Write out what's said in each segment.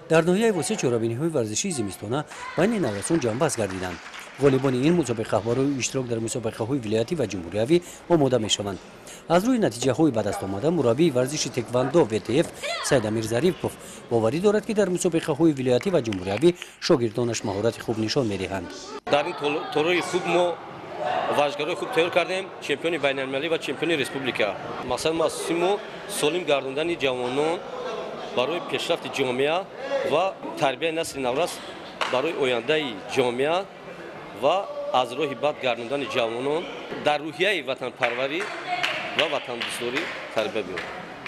در ناحیه واسه چهاربینی‌های ورزشی زمستانه بین نوسان جنبش گردیدند. غالبان این مسابقه برای اشتراک در مسابقه‌های ولایتی و جمهوریوی آماده می‌شوند. از روی نتیجه‌های به دست آمده مربی ورزش تکواندو WTF سید امیر ظریف گفت باوری دارد که در مسابقه‌های ولایتی و جمهوریوی شاگردانش مهارت خوب نشان می‌دهند. در این طور خوب ما ورزشکارای خوب تیار کردیم، چمپیون بین‌المللی و چمپیون ریسپوبلیکا. مثلا ما سیمو سالم گرداندن جوانان برای پیشرفت جامعه و تربیت نسل نو برای آینده جامعه و از راه بد گرداندن جوانان در روحیه وطن پروری و وطن دوستداری تربیت بیارند.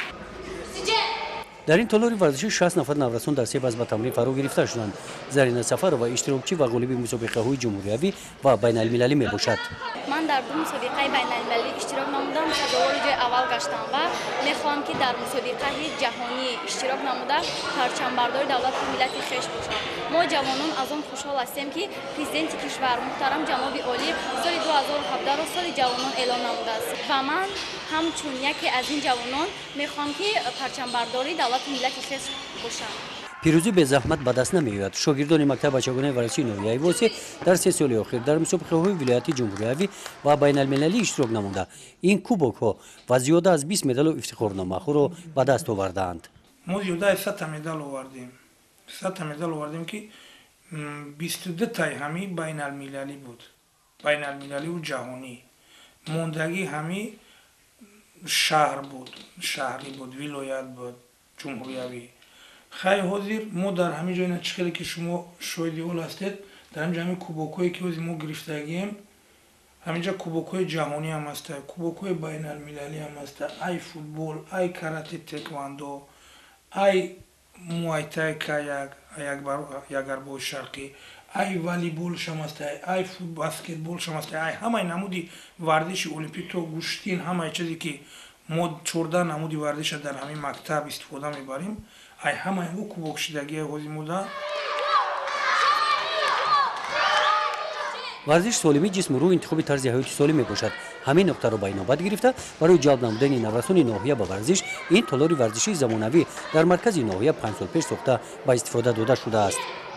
در این تالار ورزشی 60 نفر نورسان در 3 فصل به تمرین فرا گرفته شدند. زرین سفر و اشتراکچی و غالب مسابقه‌های جمهوریوی و بین‌المللی میباشد. من در دو مسابقه بین‌المللی اشتراک نمودم، سزاوار جای اول گشتم و میخوام که در مسابقه جهانی اشتراک نموده پرچمبرداری دولت و ملت خویش باشم. ما جوانان از آن خوشحال هستیم که پرزیدنت کشور محترم جناب عالی سال 2017 را سال جوانان اعلام نموده است و من همچون یکی از این جوانان میخوام که پرچمبرداری دولت و ملت خویش باشم. پیروزی به زحمت به دست نمیآید. شاگردان مکتب بچگانه ورزشی ناحیه واسه در 3 سال اخیر در مسابقه‌های ولایتی جمهوریوی و بین‌المللی اشتراک نموده این کوبک‌ها و زیاده از 20 مدال و افتخارنامه را به دست آوردند. ما زیاده از 100 مدال آوردیم. 100 مدال آوردیم که 22 تای همی بین‌المللی بود. بین‌المللی و جهانی. موندگی همی شهر بود، شهری بود، ولایت بود، جمهوریوی. خیلی حاضر ما در همین جای نچخیلی که شما شاهدی اول هستید در همینجا همین کوبوکوی که ما گرفتگیم همینجا کوبوکوی جهانی هم هسته، کوبوکوی بین المللی هم هسته، ای فوتبال، ای کاراته تکواندو، ای موایتای کایاک، یک اربع شرقی، ای والیبال هم هسته، ای بسکتبال هم هسته، ای همه نمودی ورزش المپیک تو گوشتین همه چیزی که ما 14 نمودی ورزش در همین مکتب استفاده میبریم ای همه او کوبک شدگی هزیموده. ورزش سالمی جسم رو انتخاب طرز حیاتی سالم میباشد. همین نکته را به نوبت گرفته برای جلب نمودن نوسان ناحیه به ورزش این تالار ورزشی زمانوی در مرکز ناحیه 5 سال پیش ساخته به استفاده داده شده است.